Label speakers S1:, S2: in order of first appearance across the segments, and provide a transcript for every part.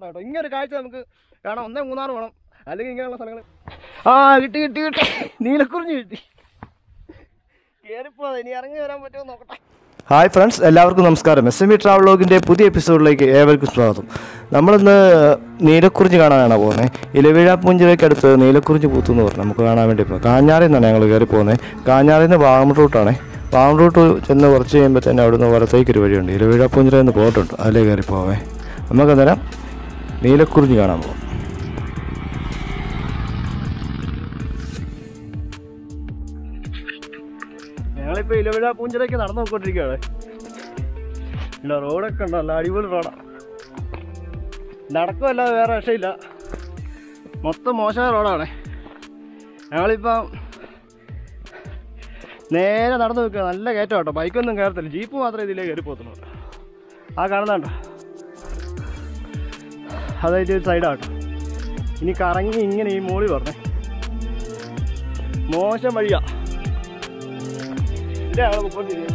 S1: കേട്ടോ. ഇങ്ങനൊരു കാഴ്ച നമുക്ക് കാണാം. 1 മൂന്നാർ വേണം, അല്ലെങ്കിൽ ഇങ്ങനെയുള്ള സ്ഥലങ്ങൾ. കിട്ടി കിട്ടി കിട്ടി, നീലക്കുറിഞ്ഞി കിട്ടി. കയറിപ്പോ ഇനി ഇറങ്ങി വരാൻ പറ്റുമോ നോക്കട്ടെ. ഹായ് ഫ്രണ്ട്സ്, എല്ലാവർക്കും നമസ്കാരം. SME ട്രാവൽ വ്ലോഗിൻ്റെ പുതിയ എപ്പിസോഡിലേക്ക് ഏവർക്കും സ്വാഗതം. നമ്മളിന്ന് നീലക്കുറിഞ്ഞി കാണാനാണ് പോകുന്നത്. ഇലവീഴ പൂഞ്ചിറയ്ക്കടുത്ത് നീലക്കുറിഞ്ഞി പൂത്തെന്ന് പറഞ്ഞു നമുക്ക് കാണാൻ വേണ്ടി പോകുന്നത്. കാഞ്ഞാറിൽ നിന്നാണ് ഞങ്ങൾ കയറി പോകുന്നത്. കാഞ്ഞാറിൽ നിന്ന് വാഗമൺ റൂട്ടാണ്. വാഗമൺ റൂട്ട് ചെന്ന് കുറച്ച് കഴിയുമ്പോൾ തന്നെ അവിടുന്ന് വലത്തേക്കൊരു വഴിയുണ്ട്. ഇലവീഴ പൂഞ്ചിറയിൽ നിന്ന് പോയിട്ടുണ്ട്, അതിലേ കയറി പോവേ. നമുക്ക് അന്നേരം നീലക്കുറിഞ്ഞി കാണാൻ പോകും. ഞങ്ങളിപ്പോൾ ഇലവീഴ പൂഞ്ചിറയ്ക്ക് നടന്നു നോക്കിക്കൊണ്ടിരിക്കുകയാണ്. പിന്നെ റോഡൊക്കെ ഉണ്ടോ, നല്ല അടിപൊളി റോഡാണ്. നടക്കുമല്ലാതെ വേറെ രക്ഷയില്ല, മൊത്തം മോശമായ റോഡാണ്. ഞങ്ങളിപ്പം നേരെ നടന്നു നിൽക്കുക. നല്ല കയറ്റം കേട്ടോ, ബൈക്കൊന്നും കയറത്തില്ല, ജീപ്പ് മാത്രമേ ഇതിലേ കയറി പോകത്തുള്ളൂ. ആ കാണുന്നുണ്ടോ, അതായത് ഒരു സൈഡാട്ടോ. ഇനി കറങ്ങി ഇങ്ങനെ ഈ മോളി പറഞ്ഞേ, മോശം വഴിയാ. ഞങ്ങൾ മുപ്പോണ്ടിരിക്കുക.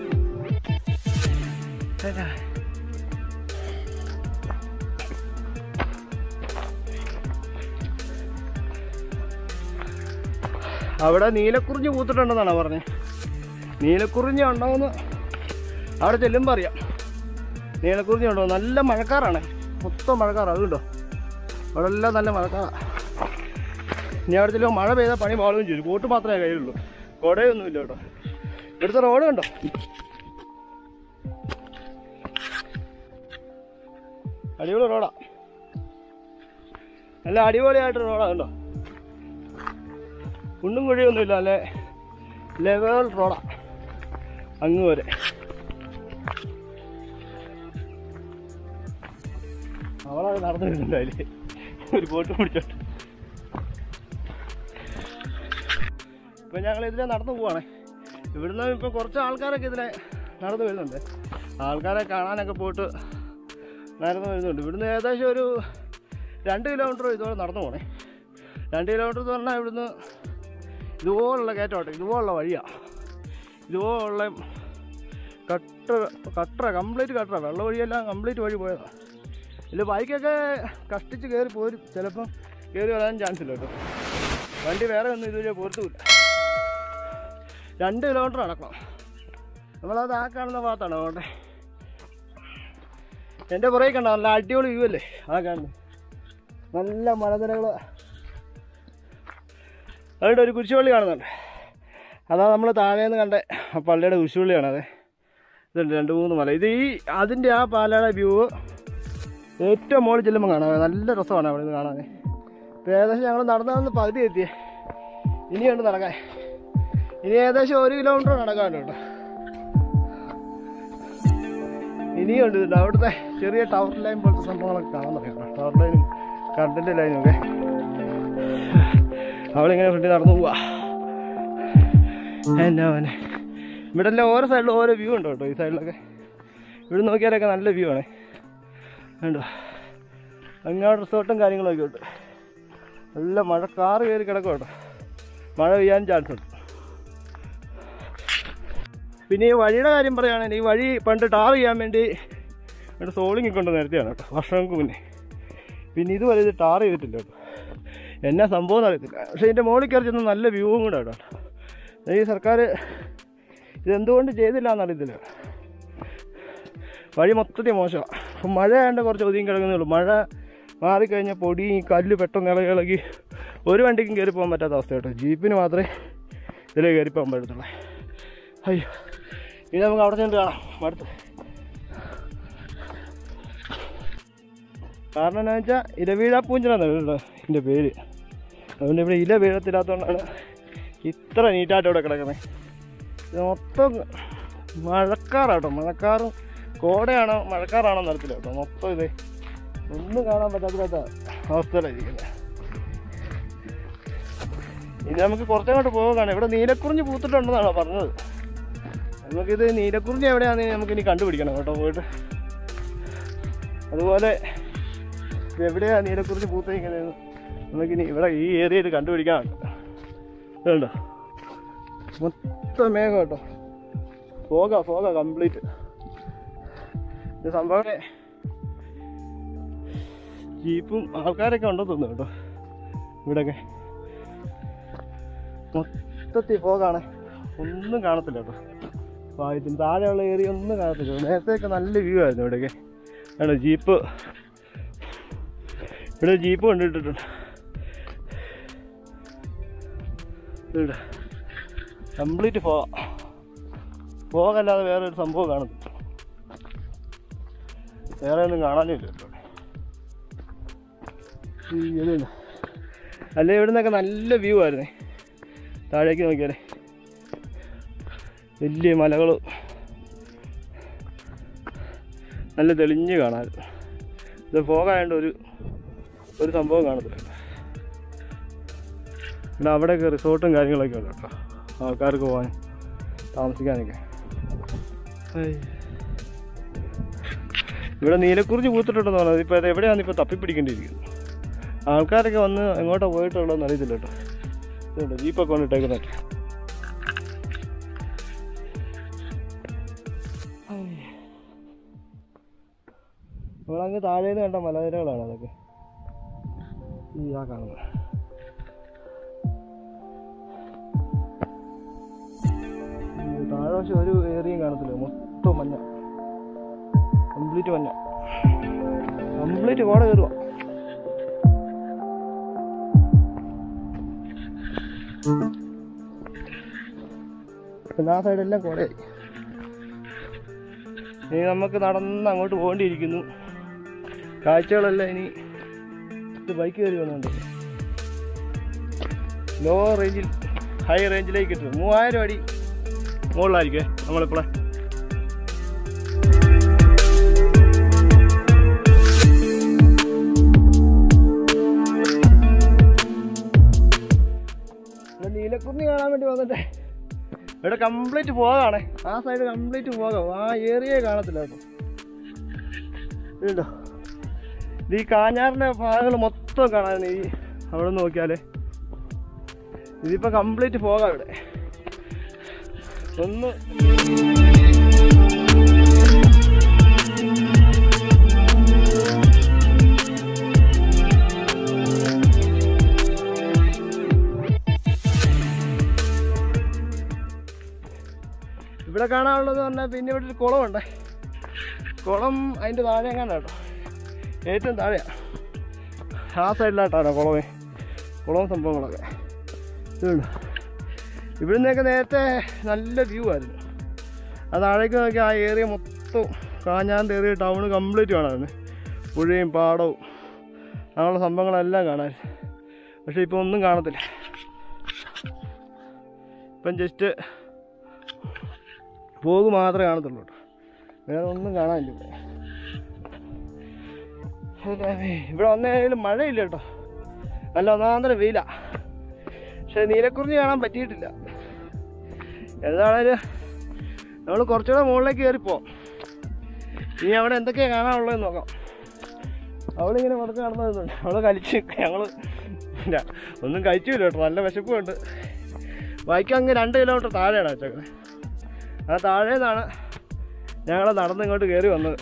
S1: അവിടെ നീലക്കുറിഞ്ഞി പൂത്തിട്ടുണ്ടെന്നാണ് പറഞ്ഞത്. നീലക്കുറിഞ്ഞി ഉണ്ടോയെന്ന് അവിടെ ചെല്ലുമ്പോൾ അറിയാം. നീലക്കുറിഞ്ഞി ഉണ്ടോ, നല്ല മഴക്കാറാണ്, മൊത്തം മഴക്കാറാണ്. അതുകൊണ്ടോ അവിടെ എല്ലാം നല്ല മഴക്കാറാണ്. ഇനി അവിടെ ചെല്ലുമ്പോൾ മഴ പെയ്താൽ പണി പാളുകയും ചെയ്തു. കോട്ട് മാത്രമേ കയ്യിലുള്ളൂ, കുടയൊന്നുമില്ല കേട്ടോ. ഇവിടുത്തെ റോഡ് കണ്ടോ, അടിപൊളി റോഡാ, നല്ല അടിപൊളിയായിട്ടൊരു റോഡാ കണ്ടോ. കുണ്ടും കുഴിയൊന്നുമില്ല, അല്ലേ ലെവൽ റോഡാ അങ്ങ് വരെ. അവളത് നടന്നു വരുന്നുണ്ട്, അതിൽ ഒരു ബോട്ട് പിടിച്ചോട്ട്. ഇപ്പം ഞങ്ങൾ ഇതിലെ നടന്നു പോവാണേ. ഇവിടുന്ന് ഇപ്പം കുറച്ച് ആൾക്കാരൊക്കെ ഇതിലെ നടന്നു വരുന്നുണ്ട്. ആൾക്കാരെ കാണാനൊക്കെ പോയിട്ട് നടന്നു വരുന്നുണ്ട്. ഇവിടുന്ന് ഏകദേശം ഒരു 2 കിലോമീറ്റർ ഇതുപോലെ നടന്നു പോകണേ. 2 കിലോമീറ്റർ എന്ന് പറഞ്ഞാൽ ഇവിടുന്ന് ഇതുപോലുള്ള കയറ്റോട്ടെ, ഇതുപോലുള്ള വഴിയാണ്. ഇതുപോലുള്ള കട്ടറ കംപ്ലീറ്റ് കട്ടറ, വെള്ള വഴിയെല്ലാം കംപ്ലീറ്റ് വഴി പോയതാണ്. ഇതിൽ ബൈക്കൊക്കെ കഷ്ടിച്ച് കയറി പോരും, ചിലപ്പം കയറി വരാൻ ചാൻസ് ഇല്ല കേട്ടോ. വണ്ടി വേറെ ഒന്നും ഇതുവരെ പോരത്തുമില്ല. 2 കിലോമീറ്റർ നടക്കണം. നമ്മളത് ആ കാണുന്ന ഭാഗത്താണ് പോകണ്ടേ. എൻ്റെ പുറകെ കണ്ടോ, നല്ല അടിപൊളി വ്യൂ അല്ലേ ആ കാണുന്നത്. നല്ല മലനിരകൾ, അതുകൊണ്ട് ഒരു കുരിശുപള്ളി കാണുന്നുണ്ട്. അതാ നമ്മൾ താഴേന്ന് കണ്ട ആ പള്ളിയുടെ കുരിശുപള്ളിയാണ്. അതെ, ഇതുണ്ട് 2-3 മല. ഇത് അതിൻ്റെ ആ പാലയുടെ വ്യൂ ഏറ്റവും മുകളിൽ ചെല്ലുമ്പോൾ കാണാം. നല്ല രസമാണ് അവിടെ നിന്ന് കാണാൻ. ഇപ്പോൾ ഏകദേശം ഞങ്ങൾ നടന്നു പകുതി എത്തിയേ. ഇനിയുണ്ട് നടക്കാൻ. ഇനി ഏകദേശം 1 കിലോമീറ്റർ നടക്കാനുണ്ട് കേട്ടോ. ഇനിയുണ്ട്. അവിടുത്തെ ചെറിയ ടവർ ലൈൻ പോലത്തെ സംഭവങ്ങളൊക്കെ കാണാൻ തുടങ്ങി. ടവർ ലൈനും കറണ്ടിൻ്റെ ലൈനും ഒക്കെ. അവളിങ്ങനെ ഫ്രണ്ടിൽ നടന്നു പോവാ. എന്നാ മോനെ, ഇവിടെ എല്ലാം ഓരോ സൈഡിലും ഓരോ വ്യൂ ഉണ്ട് കേട്ടോ. ഈ സൈഡിലൊക്കെ ഇവിടെ നോക്കിയാലൊക്കെ നല്ല വ്യൂ ആണ് കണ്ടോ. അങ്ങോട്ട് റിസോർട്ടും കാര്യങ്ങളൊക്കെ ഉണ്ട്. നല്ല മഴക്കാറ് കയറി കിടക്കും കേട്ടോ, മഴ പെയ്യാൻ ചാൻസ് ഉണ്ട്. പിന്നെ ഈ വഴിയുടെ കാര്യം പറയുകയാണെങ്കിൽ, ഈ വഴി പണ്ട് ടാർ ചെയ്യാൻ വേണ്ടി ഇവിടെ സോളിങ് കൊണ്ട് നേരത്തെയാണ് കേട്ടോ, വർഷങ്ങൾക്ക് മുന്നേ. പിന്നെ ഇതുവരെ ഇത് ടാർ ചെയ്തിട്ടില്ല കേട്ടോ. എന്നാ സംഭവം എന്ന് അറിയത്തില്ല. പക്ഷേ ഇതിൻ്റെ മുകളിൽ കയറി ചെന്ന് നല്ല വ്യൂവും കൂടെ കേട്ടോ. ഈ സർക്കാർ ഇതെന്തുകൊണ്ട് ചെയ്തില്ല എന്നറിയത്തില്ല. വഴി മൊത്തത്തിൽ മോശമാണ്. അപ്പം മഴ ആയതുകൊണ്ട് കുറച്ച് ഒതുങ്ങി കിടക്കുന്നേ ഉള്ളൂ. മഴ മാറിക്കഴിഞ്ഞാൽ പൊടി കല്ല് പെട്ടെന്ന് ഇളകി ഒരു വണ്ടിക്കും കയറി പോകാൻ പറ്റാത്ത അവസ്ഥ കേട്ടോ. ജീപ്പിന് മാത്രമേ ഇതിലേ കയറി പോകാൻ പറ്റത്തുള്ളൂ. അയ്യോ, ഇനി നമുക്ക് അവിടെ ചെന്ന് കാണാം അടുത്ത്. കാരണം എന്താണെന്ന് വെച്ചാൽ ഇലവീഴ പൂഞ്ചിറയാണ് ഇതിൻ്റെ പേര്. അതുകൊണ്ട് ഇവിടെ ഇല വീഴത്തില്ലാത്തതുകൊണ്ടാണ് ഇത്ര നീറ്റായിട്ട് ഇവിടെ കിടക്കുന്നത്. ഇത് മൊത്തം മഴക്കാറാട്ടോ, മഴക്കാറും കോടയാണോ മഴക്കാറാണോ നടത്തില്ല കേട്ടോ. മൊത്തം ഇത് ഒന്നും കാണാൻ പറ്റാത്ത അവസ്ഥയിലായിരിക്കുന്നത്. ഇനി നമുക്ക് കുറച്ചങ്ങോട്ട് പോകാനാണ്. ഇവിടെ നീലക്കുറിഞ്ഞി പൂത്തിട്ടുണ്ടെന്നാണോ പറഞ്ഞത്. നമുക്കിത് നീലക്കുറിഞ്ഞി എവിടെയാണെന്ന് നമുക്കിനി കണ്ടുപിടിക്കണം കേട്ടോ പോയിട്ട്. അതുപോലെ എവിടെയാണ് നീലക്കുറിഞ്ഞി പൂത്തിരിക്കുന്നത് നമുക്കിനി ഇവിടെ ഈ ഏരിയയിൽ കണ്ടുപിടിക്കാനുണ്ട്. ഇതുണ്ടോ, മൊത്തം മേഘം കേട്ടോ, ഫോഗ കംപ്ലീറ്റ്. ഇത് സംഭവം ജീപ്പും ആൾക്കാരൊക്കെ ഉണ്ടെന്ന് തോന്നുന്നു കേട്ടോ. ഇവിടെയൊക്കെ മൊത്തത്തിൽ പോകാണ്, ഒന്നും കാണത്തില്ല കേട്ടോ. ഇതിന് താഴെയുള്ള ഏരിയ ഒന്നും കാണത്തില്ല. നേരത്തെയൊക്കെ നല്ല വ്യൂ ആയിരുന്നു ഇവിടെയൊക്കെ. ആണ് ജീപ്പ്, ഇവിടെ ജീപ്പ് കൊണ്ടിട്ടിട്ടുണ്ട്. ഇവിടെ കംപ്ലീറ്റ് പോകല്ലാതെ വേറെ ഒരു സംഭവം കാണത്തില്ല. വേറെ ഒന്നും കാണാനില്ല കേട്ടോ. ഇതുണ്ട്. അല്ലെ ഇവിടെ നിന്നൊക്കെ നല്ല വ്യൂ ആയിരുന്നേ. താഴേക്ക് നോക്കിയാലേ വലിയ മലകൾ നല്ല തെളിഞ്ഞ് കാണാമായിരുന്നു. ഇത് പോകാണ്ട് ഒരു സംഭവം കാണത്തില്ല. പിന്നെ അവിടെയൊക്കെ റിസോർട്ടും കാര്യങ്ങളൊക്കെ ഉണ്ട് കേട്ടോ, ആൾക്കാർക്ക് പോകാൻ താമസിക്കാനൊക്കെ. ഇവിടെ നീലക്കുറിഞ്ഞി പൂത്തിട്ടുണ്ടെന്ന് പറഞ്ഞത്. ഇപ്പോൾ അത് എവിടെയാണ് ഇപ്പോൾ തപ്പിപ്പിടിക്കേണ്ടിയിരിക്കുന്നത്. ആൾക്കാരൊക്കെ വന്ന് എങ്ങോട്ടാണ് പോയിട്ടുള്ളതെന്ന് അറിയത്തില്ല കേട്ടോ. ഇതുണ്ട് ജീപ്പൊക്കെ കൊണ്ടിട്ടേക്കുന്നുണ്ട്. നമ്മളങ്ങ് താഴേന്ന് കണ്ട മലനിരകളാണ് അതൊക്കെ ഈ കാണുന്നത്. താഴെ പക്ഷെ ഒരു ഏരിയയും കാണത്തില്ല, മൊത്തം മഞ്ഞ, കംപ്ലീറ്റ് മഞ്ഞ, കംപ്ലീറ്റ് കോട കയറുക. പിന്നെ ആ സൈഡെല്ലാം കോടയായി. ഇനി നമുക്ക് നടന്ന് അങ്ങോട്ട് പോകേണ്ടിയിരിക്കുന്നു. കാഴ്ചകളെല്ലാം ഇനി ബൈക്ക് കയറി വന്നുണ്ട്. ലോ റേഞ്ചിൽ ഹൈ റേഞ്ചിലേക്ക് കിട്ടും. 3000 അടി മുകളിലായിരിക്കേ നമ്മളിപ്പോഴേ. നീലക്കുറിഞ്ഞി കാണാൻ വേണ്ടി വന്നിട്ടേ ഇവിടെ കംപ്ലീറ്റ് പോകാണേ. ആ സൈഡ് കംപ്ലീറ്റ് പോകാം, ആ ഏരിയ കാണത്തില്ല കേട്ടോ. ഇതുണ്ടോ, ഇത് ഈ കാഞ്ഞാറിൻ്റെ ഭാഗങ്ങൾ മൊത്തം കാണാൻ. ഈ അവിടെ നോക്കിയാലേ ഇതിപ്പോൾ കംപ്ലീറ്റ് പോകാം ഇവിടെ. ഒന്ന് ഇവിടെ കാണാനുള്ളത് പറഞ്ഞാൽ പിന്നെ ഇവിടെ ഒരു കുളമുണ്ട്. കുളം അതിൻ്റെ താഴെ എങ്ങാണ്ട് കേട്ടോ, ഏറ്റവും താഴെയാണ്. ആ സൈഡിലായിട്ടാണ് കുളവും സംഭവങ്ങളൊക്കെ. ഇതുണ്ട്. ഇവിടെ നിന്നൊക്കെ നേരത്തെ നല്ല വ്യൂ ആയിരുന്നു. അത് താഴേക്ക് നോക്കി ആ ഏരിയ മൊത്തം കാഞ്ഞാറിൻ്റെ ഏരിയ ടൗണ് കംപ്ലീറ്റ് കാണാമായിരുന്നു. പുഴയും പാടവും അങ്ങനെയുള്ള സംഭവങ്ങളെല്ലാം കാണാൻ. പക്ഷെ ഇപ്പോൾ ഒന്നും കാണത്തില്ല. ഇപ്പം ജസ്റ്റ് പോക്ക് മാത്രമേ കാണത്തുള്ളൂ കേട്ടോ, വേറെ ഒന്നും കാണാനില്ല. ഇവിടെ വന്നേലും മഴയില്ല കേട്ടോ, നല്ല ഒന്നാന്തര വെയിലാണ്. പക്ഷെ നീലക്കുറിഞ്ഞി കാണാൻ പറ്റിയിട്ടില്ല. എന്താണേലും നമ്മൾ കുറച്ചുകൂടെ മുകളിലേക്ക് കയറിപ്പോം. ഇനി അവിടെ എന്തൊക്കെയാണ് കാണാനുള്ളതെന്ന് നോക്കാം. അവളിങ്ങനെ പുറത്ത് നടന്നതുണ്ട്. അവൾ കഴിച്ച് ഞങ്ങൾ ഒന്നും കഴിച്ചില്ല കേട്ടോ, നല്ല വിശപ്പുണ്ട്. ബൈക്ക് അങ്ങ് 2 കിലോമീറ്റർ താഴെയാണ് വെച്ചേക്കുന്നത്. ആ താഴെ നിന്നാണ് ഞങ്ങൾ നടന്ന് ഇങ്ങോട്ട് കയറി വന്നത്.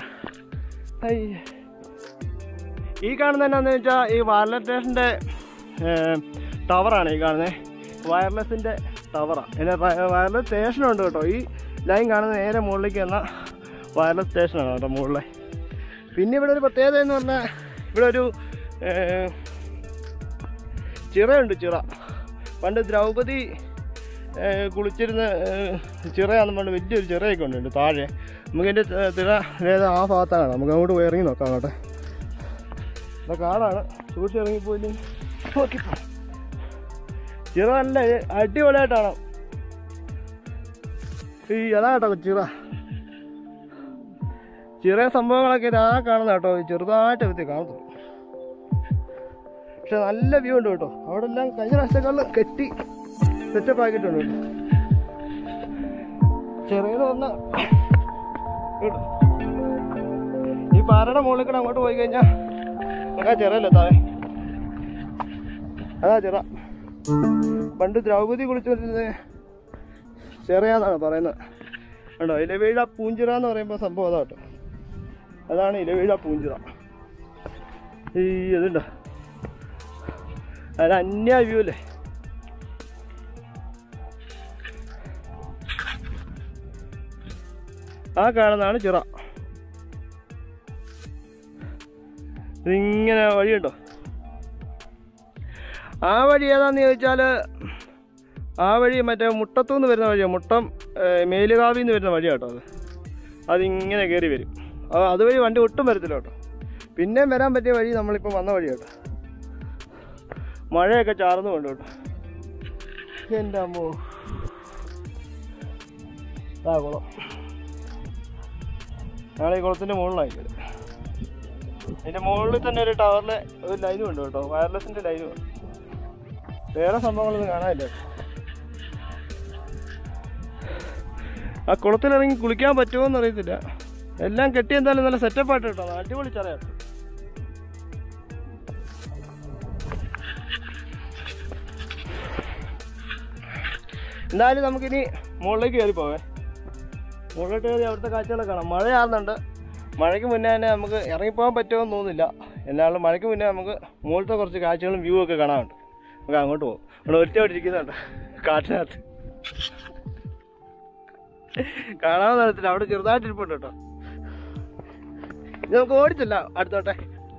S1: ഈ കാണുന്നത് എന്നാന്ന് വെച്ചാൽ ഈ വയർലെസ് സ്റ്റേഷൻ്റെ ടവറാണ് ഈ കാണുന്നത്. വയർലെസ്സിൻ്റെ ടവറാണ്. പിന്നെ വയർലെസ് സ്റ്റേഷനുണ്ട് കേട്ടോ. ഈ ലൈൻ കാണുന്ന നേരെ മുകളിലേക്ക് വന്ന വയർലെസ് സ്റ്റേഷനാണ് കേട്ടോ മുകളിലെ. പിന്നെ ഇവിടെ ഒരു പ്രത്യേകത എന്ന് പറഞ്ഞാൽ ഇവിടെ ഒരു ചിറയുണ്ട്. ചിറ പണ്ട് ദ്രൗപദി കുളിച്ചിരുന്ന ചിറയാണെന്ന് പറഞ്ഞ് വലിയൊരു ചിറയൊക്കെ ഉണ്ട് താഴെ. നമുക്കതിൻ്റെ തിര ആ ഭാഗത്താണ്. നമുക്ക് അങ്ങോട്ട് പോയി ഇറങ്ങി നോക്കാം. അങ്ങോട്ടെ ഇവിടെ കാടാണ്, സൂക്ഷിച്ച് ഇറങ്ങിപ്പോയില്ലേ നോക്കിപ്പോ. ചിറ നല്ല അടിപൊളിയായിട്ടാണ്. അതാ കേട്ടോ ചിറ സംഭവങ്ങളൊക്കെ ഇതാ കാണുന്ന കേട്ടോ. ചെറുതായിട്ട് വ്യക്തി കാണത്തുള്ളൂ, പക്ഷെ നല്ല വ്യൂ ഉണ്ട് കേട്ടോ. അവിടെ എല്ലാം കഴിഞ്ഞ പ്രാവശ്യക്കാരിൽ കെട്ടി സെറ്റപ്പ് ആക്കിയിട്ടുണ്ട് കേട്ടോ. ചെറിയെന്ന് പറഞ്ഞാൽ ഈ പാറയുടെ മുകളിൽ കൂടെ അങ്ങോട്ട് പോയി കഴിഞ്ഞാൽ നമുക്ക് ചിറയല്ലേ താഴെ. അതാ ചിറ. പണ്ട് ദ്രൗപദി കുളിച്ചുകൊണ്ടിരുന്നത് ചിറയാന്നാണ് പറയുന്നത് കേട്ടോ. ഇലവീഴ പൂഞ്ചിറ എന്ന് പറയുമ്പോൾ സംഭവം അതാ കേട്ടോ. അതാണ് ഇലവീഴ പൂഞ്ചിറ. ഈ ഇതുണ്ടോ, അത് അന്യ വ്യൂ അല്ലേ. ആ കാണുന്നതാണ് ചിറ. ഇതിങ്ങനെ വഴിയുണ്ടോ? ആ വഴി ഏതാന്ന് ചോദിച്ചാൽ ആ വഴി മറ്റേ മുട്ടത്തുനിന്ന് വരുന്ന വഴിയാണ്. മുട്ടം മേലുകാവിൽ നിന്ന് വരുന്ന വഴിയാണ് കേട്ടോ. അതിങ്ങനെ കയറി വരും. അതുവഴി വണ്ടി ഒട്ടും വരത്തില്ല കേട്ടോ. പിന്നെയും വരാൻ പറ്റിയ വഴി നമ്മളിപ്പോൾ വന്ന വഴി കേട്ടോ. മഴയൊക്കെ ചാർന്നുകൊണ്ട് കേട്ടോ. എൻ്റെ അമ്മോ, ആ കുളം. ഞങ്ങൾ ഈ കുളത്തിൻ്റെ മുകളിലായിരിക്കും. അതിൻ്റെ മുകളിൽ തന്നെ ഒരു ടവറിലെ ഒരു ലൈനും ഉണ്ട് കേട്ടോ, വയർലെസ്സിൻ്റെ ലൈനും ഉണ്ട്. വേറെ സംഭവങ്ങളൊന്നും കാണാനില്ല. ആ കുളത്തിലിറങ്ങി കുളിക്കാൻ പറ്റുമോ എന്ന് അറിയത്തില്ല. എല്ലാം കെട്ടി എന്തായാലും നല്ല സെറ്റപ്പായിട്ട് കേട്ടോ, അടിപൊളി ചറയാ. എന്തായാലും നമുക്കിനി മുകളിലേക്ക് കയറി പോവേ. മുകളിലോട്ട് കയറി അവിടുത്തെ കാഴ്ചകളൊക്കെ കാണാം. മഴയാകുന്നുണ്ട്. മഴയ്ക്ക് മുന്നേ തന്നെ നമുക്ക് ഇറങ്ങിപ്പോകാൻ പറ്റുമെന്ന് തോന്നുന്നില്ല. എന്നാലും മഴയ്ക്ക് മുന്നേ നമുക്ക് മുകളിലത്തെ കുറച്ച് കാഴ്ചകളും വ്യൂ ഒക്കെ കാണാനുണ്ട്. നമുക്ക് അങ്ങോട്ട് പോകും. അവിടെ ഒറ്റയോടെ ഇരിക്കുന്നുണ്ട് കാട്ടിനകത്ത്. കാണാൻ തരത്തില്ല, അവിടെ ചെറുതായിട്ട് ഇരിപ്പുണ്ട് കേട്ടോ. ഇത് നമുക്ക് ഓടിച്ചില്ല അടുത്തോട്ടെ.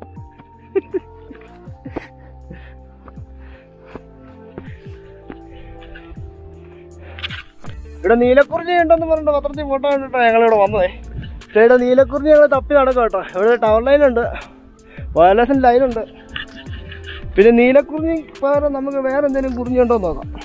S1: ഇവിടെ നീലക്കുറിഞ്ഞി ഉണ്ടെന്ന് പറഞ്ഞിട്ട് പത്രത്തിൽ ഫോട്ടോ കണ്ടിട്ടാണ് ഞങ്ങളിവിടെ വന്നതേ. പക്ഷേ ഇവിടെ നീലക്കുറിഞ്ഞി ഞങ്ങൾ തപ്പി നടക്കും കേട്ടോ. ഇവിടെ ടവർ ലൈനുണ്ട്, വയർലെസ്സിൻ്റെ ലൈനുണ്ട്. പിന്നെ നീലക്കുറിഞ്ഞി പകരം നമുക്ക് വേറെ എന്തെങ്കിലും കുറിഞ്ഞി ഉണ്ടോ എന്ന് നോക്കാം.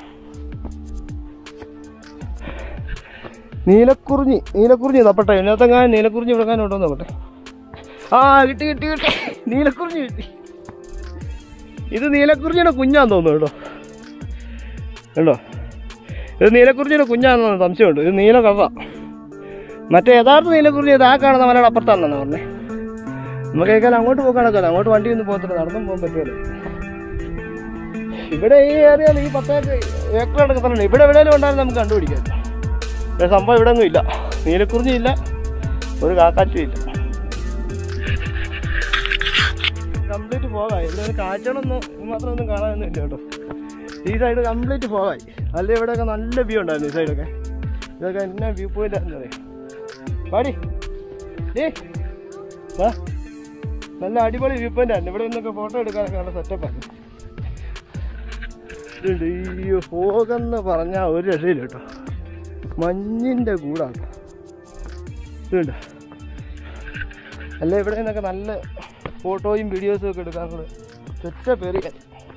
S1: നീലക്കുറിഞ്ഞി തപ്പട്ടെ. ഇതിനകത്തെങ്ങാനും നീലക്കുറിഞ്ഞി വിളക്കാനുണ്ടോ എന്ന് നോക്കട്ടെ. ആ കിട്ടി കിട്ടി കിട്ടി, നീലക്കുറിഞ്ഞി കിട്ടി. ഇത് നീലക്കുറിഞ്ഞിയുടെ കുഞ്ഞാന്ന് തോന്നുന്നു കേട്ടോ. കണ്ടോ, ഇത് നീലക്കുറിഞ്ഞിയുടെ കുഞ്ഞാണെന്ന് സംശയമുണ്ട്. ഇത് നീല കളറാ. മറ്റേ യഥാർത്ഥ നീലക്കുറിഞ്ഞി ഇത് ആ കാണുന്ന മലയുടെ അപ്പുറത്താണെന്നാണ് പറഞ്ഞത്. നമുക്ക് കേൾക്കാൻ അങ്ങോട്ട് പോകാനൊക്കെ അങ്ങോട്ട് വണ്ടി ഒന്നും പോകത്തില്ല, നടന്നും പോകാൻ പറ്റുമല്ലോ. ഇവിടെ ഈ ഏരിയയിൽ ഈ 10 ഏക്കർ എടുക്കത്തന്നെ. ഇവിടെ എവിടെയെങ്കിലും ഉണ്ടായിരുന്നു നമുക്ക് കണ്ടുപിടിക്കാം. പക്ഷേ സംഭവം ഇവിടെ ഒന്നും ഇല്ല. നീലക്കുറിഞ്ഞി ഇല്ല, ഒരു കാക്കാറ്റും ഇല്ല. കംപ്ലീറ്റ് പോകായി. ഇവിടെ ഒരു കാഴ്ചകളൊന്നും മാത്രമൊന്നും കാണാനൊന്നും ഇല്ല കേട്ടോ. ഈ സൈഡ് കംപ്ലീറ്റ് പോകായി. അല്ലെ ഇവിടെയൊക്കെ നല്ല വ്യൂ ഉണ്ടായിരുന്നു. ഈ സൈഡൊക്കെ ഇതൊക്കെ എന്നാ വ്യൂ പോയിന്റ് ആണെന്ന് പറയാം. പാടി നല്ല അടിപൊളി വ്യൂ പോയിന്റ് ആയിരുന്നു. ഇവിടെ നിന്നൊക്കെ ഫോട്ടോ എടുക്കാനൊക്കെ നല്ല സെറ്റപ്പാണ്. ഇതുണ്ട് ഈ ഫോഗെന്ന് പറഞ്ഞാൽ ഒരു രക്ഷയില്ല കേട്ടോ. മഞ്ഞിൻ്റെ കൂടാണ്. ഇതുണ്ട്. അല്ല ഇവിടെ നിന്നൊക്കെ നല്ല ഫോട്ടോയും വീഡിയോസും ഒക്കെ എടുക്കാനുള്ള സെറ്റപ്പ് ഏരിയ.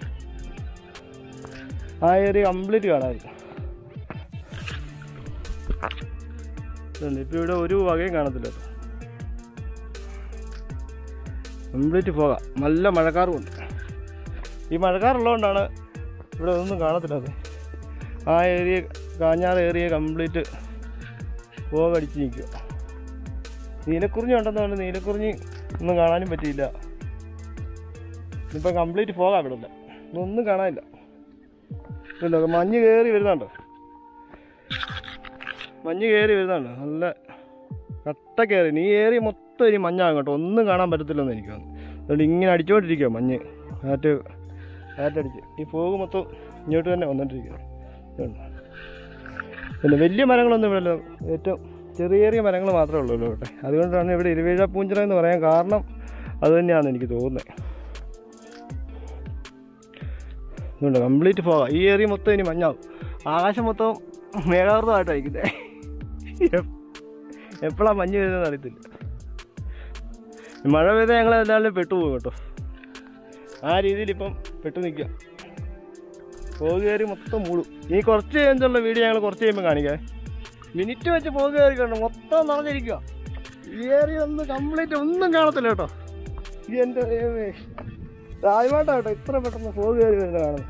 S1: ആ ഏരിയ കംപ്ലീറ്റ് കാണാമായിരിക്കും. ഇപ്പം ഇവിടെ ഒരു വകയും കാണത്തില്ല. കംപ്ലീറ്റ് പോകാം. നല്ല മഴക്കാറുമുണ്ട്. ഈ മഴക്കാറുള്ളതുകൊണ്ടാണ് ഇവിടെ ഒന്നും കാണത്തില്ലാതെ. ആ ഏരിയ കാഞ്ഞാറ് ഏരിയ കംപ്ലീറ്റ് പോകടിച്ച് നിൽക്കുക. നീലക്കുറിഞ്ഞി ഉണ്ടെന്ന് പറഞ്ഞാൽ നീലക്കുറിഞ്ഞി ഒന്നും കാണാനും പറ്റിയില്ല. ഇപ്പം കംപ്ലീറ്റ് പോകാം. ഇവിടെ ഇല്ല, ഒന്നും കാണാനില്ല. ഇല്ല, മഞ്ഞ് കയറി വരുന്നുണ്ട്. നല്ല കട്ട കയറി. ഈ ഏരിയ മൊത്തം ഇനി മഞ്ഞാകും കേട്ടോ. ഒന്നും കാണാൻ പറ്റത്തില്ലെന്ന് എനിക്ക് തോന്നുന്നു. അതുകൊണ്ട് ഇങ്ങനെ അടിച്ചുകൊണ്ടിരിക്കുക മഞ്ഞ്. കാറ്റടിച്ച് ഈ ഫോഗ് മൊത്തം ഇങ്ങോട്ട് തന്നെ വന്നുകൊണ്ടിരിക്കുക. പിന്നെ വലിയ മരങ്ങളൊന്നും ഇവിടെ ഇല്ല. ഏറ്റവും ചെറിയ മരങ്ങൾ മാത്രമേ ഉള്ളൂ കേട്ടെ. അതുകൊണ്ടാണ് ഇവിടെ ഇരുവേഴാപ്പൂഞ്ചിറ എന്ന് പറയാൻ കാരണം അത് തന്നെയാണെന്ന് എനിക്ക് തോന്നുന്നത്. അതുകൊണ്ട് കംപ്ലീറ്റ് പോകാം. ഈ ഏരിയ മൊത്തം ഇനി മഞ്ഞാവും. ആകാശം മൊത്തം മേഘാവൃതമായിട്ടായിരിക്കുന്നത്. എപ്പോഴാണ് മഞ്ഞ് വരുന്നതെന്ന് അറിയത്തില്ല. മഴ പെയ്താൽ ഞങ്ങളെല്ലാവരും പെട്ടുപോകും കേട്ടോ. ആ രീതിയിൽ ഇപ്പം പെട്ടു നിൽക്കുക. പോക് കയറി മൊത്തം മൂടും. ഈ കുറച്ച് കഴിഞ്ഞുള്ള വീഡിയോ ഞങ്ങൾ കുറച്ച് കഴിയുമ്പോൾ കാണിക്കാം. മിനിറ്റ് വെച്ച് പോക് കയറി കണ്ടു മൊത്തം നിറഞ്ഞിരിക്കുക. ഈ ഏരിയ ഒന്ന് കംപ്ലീറ്റ് ഒന്നും കാണത്തില്ല കേട്ടോ. ഈ എൻ്റെ ആദ്യമായിട്ടാണ് കേട്ടോ ഇത്ര പെട്ടെന്ന് പോക് കയറി വരുന്നത് കാണുന്നത്.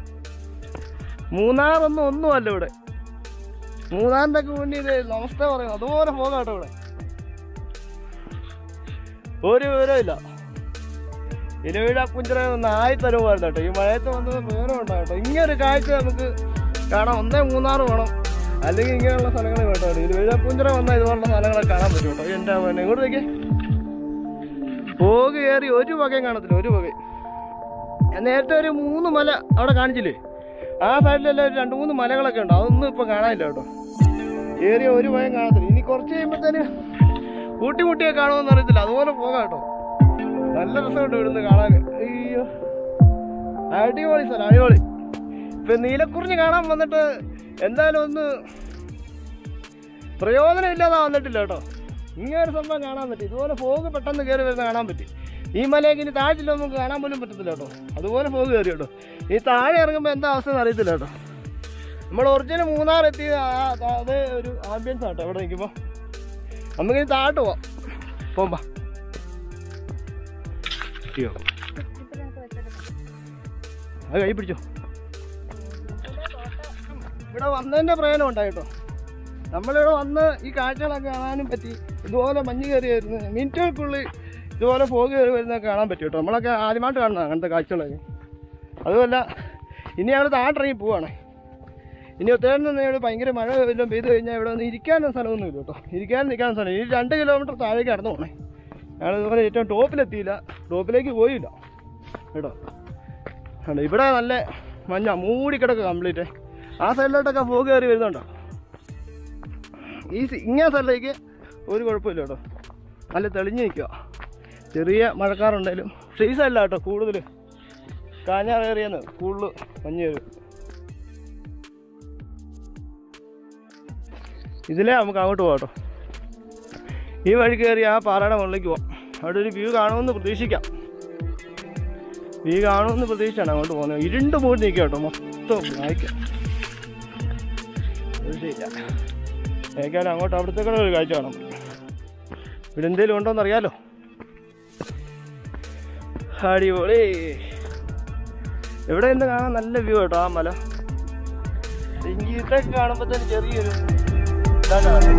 S1: ഒന്നും അല്ല ഇവിടെ. മൂന്നാറിൻ്റെ ഒക്കെ മുന്നിൽ ഇത് നമസ്തേ പറയുന്നത് അതുപോലെ പോകാട്ടോ. ഇവിടെ ഒരു വിവരമില്ല. ഇരുവേഴാപ്പൂഞ്ചിറ ഒന്ന് ആയിത്തരവുമായിരുന്നു കേട്ടോ. ഈ മഴയത്ത് വന്നത് വേറെ ഉണ്ടാകും കേട്ടോ. ഇങ്ങനൊരു കാഴ്ച നമുക്ക് കാണാം. ഒന്നേ മൂന്നാറ് വേണം, അല്ലെങ്കിൽ ഇങ്ങനെയുള്ള സ്ഥലങ്ങൾ കേട്ടോ. ഇരുവേഴാപ്പൂഞ്ചിറ വന്നാൽ ഇതുപോലുള്ള സ്ഥലങ്ങളൊക്കെ കാണാൻ പറ്റും കേട്ടോ. എൻ്റെ ഇങ്ങോട്ട് നോക്കിയേ, പോക് കയറി ഒരു വകയും കാണത്തില്ല, ഒരു വകയും. ഞാൻ നേരത്തെ ഒരു 3 മല അവിടെ കാണിച്ചില്ലേ, ആ സൈഡിലെല്ലാം ഒരു 2-3 മലകളൊക്കെ ഉണ്ട്. അതൊന്നും ഇപ്പം കാണാനില്ല കേട്ടോ. ഏറിയ ഒരു ഭയം കാണത്തില്ല. ഇനി കുറച്ച് കഴിയുമ്പോഴത്തേന് കൂട്ടിമുട്ടിയൊക്കെ കാണുമെന്ന് അറിയത്തില്ല. അതുപോലെ പോകാം കേട്ടോ. നല്ല രസമുണ്ട് ഇവിടുന്ന് കാണാൻ. അയ്യോ, അടിപൊളി സ്ഥലം, അടിപൊളി. ഇപ്പം നീലക്കുറിഞ്ഞി കാണാൻ വന്നിട്ട് എന്തായാലും ഒന്ന് പ്രയോജനമില്ലാതെ വന്നിട്ടില്ല കേട്ടോ. ഇങ്ങനെ ഒരു സംഭവം കാണാൻ പറ്റി. ഇതുപോലെ ഫോഗ് പെട്ടെന്ന് കയറി വരുന്ന കാണാൻ പറ്റി. ഈ മലയൊക്കെ ഇനി താഴ്ചയിൽ നമുക്ക് കാണാൻ പോലും പറ്റത്തില്ല കേട്ടോ. അതുപോലെ ഫോഗ് കയറി കേട്ടോ. ഈ താഴെ ഇറങ്ങുമ്പോൾ എന്താ അവസ്ഥ എന്ന് അറിയത്തില്ല കേട്ടോ. നമ്മൾ ഒറിജിനൽ മൂന്നാർ എത്തി അതേ ഒരു ആംബിയൻസ് ആട്ടോ ഇവിടെ നിൽക്കുമ്പോൾ. നമുക്കിനി താഴോട്ട് പോവാം. പോകുമ്പോ അത് കൈ പിടിച്ചോ. ഇവിടെ വന്നതിൻ്റെ പ്രയോജനം ഉണ്ടായിട്ടോ. നമ്മളിവിടെ വന്ന് ഈ കാഴ്ചകളൊക്കെ കാണാനും പറ്റി. ഇതുപോലെ മഞ്ഞ് കയറിയായിരുന്നു. മിനിറ്റുകൾക്കുള്ളിൽ ഇതുപോലെ ഫോഗ് കയറി വരുന്നതൊക്കെ കാണാൻ പറ്റും കേട്ടോ. നമ്മളൊക്കെ ആദ്യമായിട്ട് കാണുന്നതാണ് അങ്ങനത്തെ കാഴ്ചകളൊക്കെ. അതുമല്ല ഇനി ഞങ്ങൾ താഴെയിറങ്ങി പോവാണ്. ഇനി ഒത്തേന്ന് ഇവിടെ ഭയങ്കര മഴ വല്ലതും പെയ്ത് കഴിഞ്ഞാൽ ഇവിടെ ഒന്ന് ഇരിക്കാനും സ്ഥലമൊന്നും ഇല്ല കേട്ടോ. ഇരിക്കാനും നിൽക്കാനും സ്ഥലം. ഈ 2 കിലോമീറ്റർ താഴേക്ക് കടന്നു പോകണേ. ഞങ്ങൾ ഇതുപോലെ ഏറ്റവും ടോപ്പിലെത്തിയില്ല, ടോപ്പിലേക്ക് പോയില്ല കേട്ടോ. ഇവിടെ നല്ല മഞ്ഞ മൂടിക്കിടക്കുക കംപ്ലീറ്റ്. ആ സൈഡിലോട്ടൊക്കെ ഫോഗ് കയറി വരുന്നുണ്ടോ. ഇങ്ങനെ സ്ഥലത്തേക്ക് ഒരു കുഴപ്പമില്ല കേട്ടോ. നല്ല തെളിഞ്ഞ് നിൽക്കുക. ചെറിയ മഴക്കാറുണ്ടെങ്കിലും പക്ഷേ ഈ സൈഡിലാണ് കേട്ടോ കൂടുതൽ കാഞ്ഞാറേറിയെന്ന് കൂടുതൽ മഞ്ഞ് കയറി. ഇതിലേ നമുക്ക് അങ്ങോട്ട് പോകാം കേട്ടോ. ഈ വഴി കയറി ആ പാറയുടെ മുകളിലേക്ക് പോകാം. അവിടെ ഒരു വ്യൂ കാണുമെന്ന് പ്രതീക്ഷിക്കാം. വ്യൂ കാണുമെന്ന് പ്രതീക്ഷിച്ചാണ് അങ്ങോട്ട് പോകുന്നത്. ഇരുണ്ട് മൂടി നിൽക്കുക കേട്ടോ. മൊത്തം വായിക്കാം. ശരിയില്ല ഏക്കാലും അങ്ങോട്ട് അവിടത്തേക്കൂടെ ഒരു കാഴ്ച കാണാം. ഇവിടെ എന്തെങ്കിലും ഉണ്ടോയെന്ന് അറിയാലോ. അടിപൊളി. ഇവിടെ എന്ത് കാണാൻ നല്ല വ്യൂ കേട്ടോ. ആ മല ഇതൊക്കെ കാണുമ്പോൾ തന്നെ ചെറിയൊരു ഇതാണ്.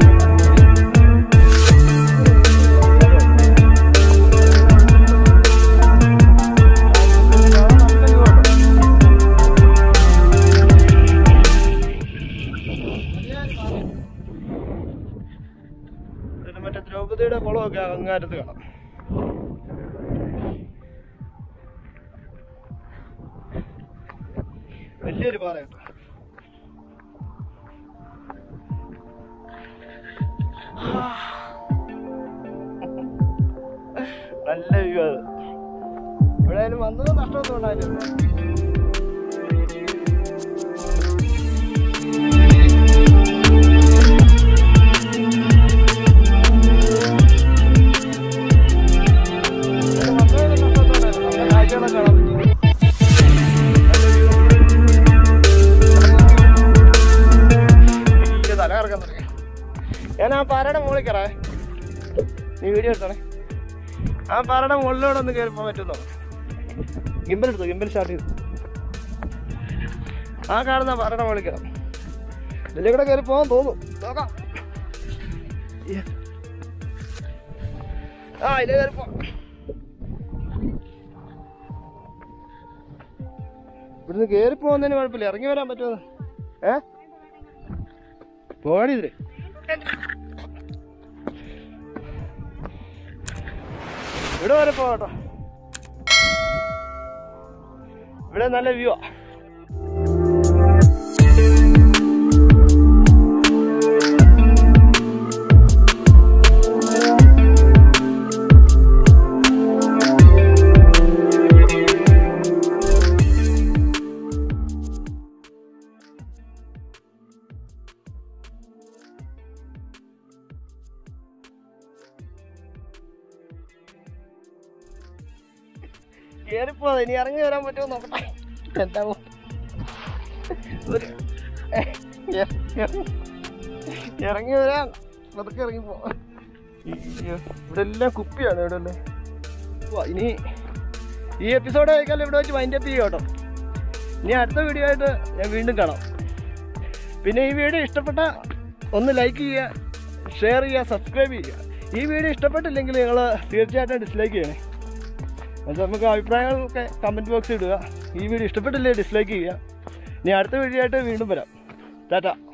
S1: മറ്റേ ദ്രൗപതിയുടെ കുളമൊക്കെ അങ്ങാരത്ത് കാണാം. വലിയൊരു പാറ കേട്ടോ. നല്ല വ്യൂ അത്. എവിടെയായാലും വന്നത് നഷ്ടമൊന്നും ഉണ്ടായില്ല. ഞാൻ ആ പാറയുടെ മുകളിൽ കയറാവേ. നീ വീഡിയോ എടുത്തോണേ. ആ പാറയുടെ മുകളിലൂടെ ഒന്ന് കയറി പോകാൻ പറ്റുന്നോ? ഗിംബൽ എടുത്തു, ഗിംബൽ സ്റ്റാർട്ട് ചെയ്തു. ആ കാണുന്ന പാറയുടെ മുകളിൽ കയറാം. ഇതിലെ കൂടെ കയറി പോകാൻ തോന്നും. നോക്കാം. ആ ഇതിലെ കയറി പോവാം. ഇവിടുന്ന് കയറി പോകുന്നതിന് കുഴപ്പമില്ല. ഇറങ്ങി വരാൻ പറ്റുമോ? പോകാടി ഇതില്. ഇവിടെ വരെ പോകട്ടോ. ഇവിടെ നല്ല വ്യൂ ആ. കയറിപ്പോതെ ഇനി ഇറങ്ങി വരാൻ പറ്റുമോ നോക്കട്ടെ. എന്താവും ഇറങ്ങി വരാൻ അതൊക്കെ ഇറങ്ങിപ്പോ. ഇവിടെ എല്ലാം കുപ്പിയാണ്. ഇവിടെ അല്ലേ ഇനി ഈ എപ്പിസോഡ് കഴിക്കാലും ഇവിടെ വെച്ച് വൈൻഡപ്പ് ചെയ്യുക കേട്ടോ. ഇനി അടുത്ത വീഡിയോ ആയിട്ട് ഞാൻ വീണ്ടും കാണാം. പിന്നെ ഈ വീഡിയോ ഇഷ്ടപ്പെട്ട ഒന്ന് ലൈക്ക് ചെയ്യുക, ഷെയർ ചെയ്യുക, സബ്സ്ക്രൈബ് ചെയ്യുക. ഈ വീഡിയോ ഇഷ്ടപ്പെട്ടില്ലെങ്കിൽ നിങ്ങൾ തീർച്ചയായിട്ടും ഡിസ്ലൈക്ക് ചെയ്യണേ. എന്നിട്ട് നമുക്ക് അഭിപ്രായങ്ങളൊക്കെ കമൻറ്റ് ബോക്സിൽ ഇടുക. ഈ വീഡിയോ ഇഷ്ടപ്പെട്ടില്ലേ ഡിസ്ലൈക്ക് ചെയ്യുക. ഇനി അടുത്ത വീഡിയോ ആയിട്ട് വീണ്ടും വരാം. ടാറ്റ.